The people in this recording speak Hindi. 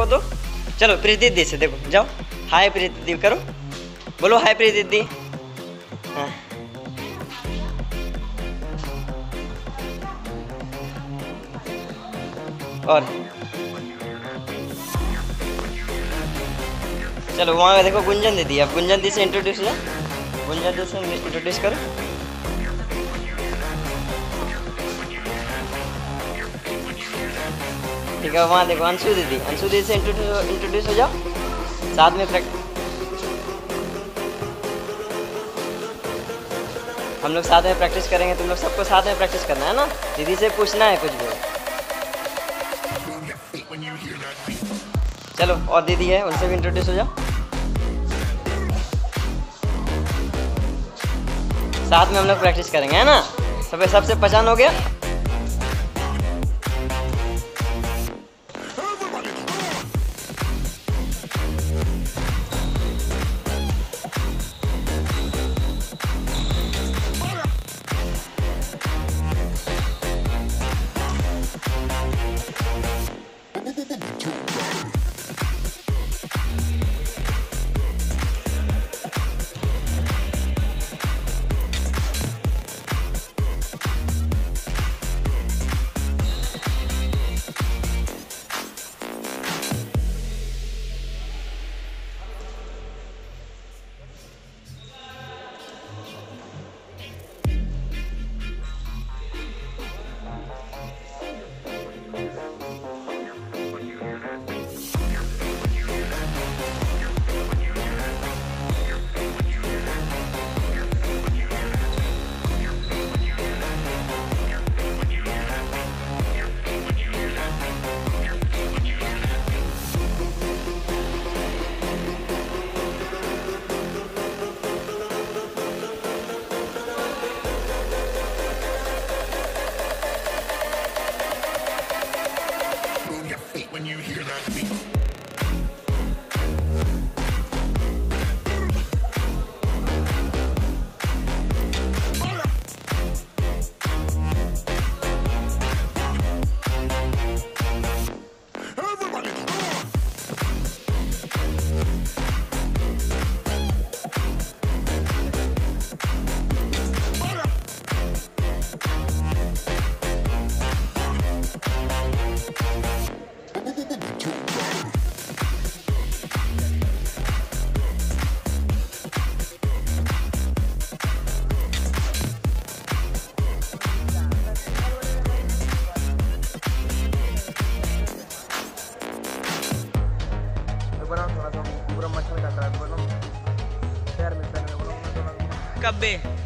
देखो तो। चलो प्रीति दीदी से देखो, जाओ हाय प्रीति दीदी करो, बोलो हाय प्रीति दीदी। हाँ और चलो वहाँ देखो गुंजन दीदी, अब गुंजन दीदी से इंट्रोड्यूस हो, गुंजन दीदी से इंट्रोड्यूस करो। ठीक है वहाँ देखो अंशु दीदी से इंट्रोड्यूस हो जाओ, साथ में हम लोग साथ में प्रैक्टिस करेंगे, तुम लोग सबको साथ में प्रैक्टिस करना है ना, दीदी से पूछना है कुछ भी। चलो और दीदी है उनसे भी इंट्रोड्यूस हो जाओ, साथ में हम लोग प्रैक्टिस करेंगे, है ना। सबसे पहचान हो गया। When you hear that beat. पूरा मच्छर काट रहा है, कब्बे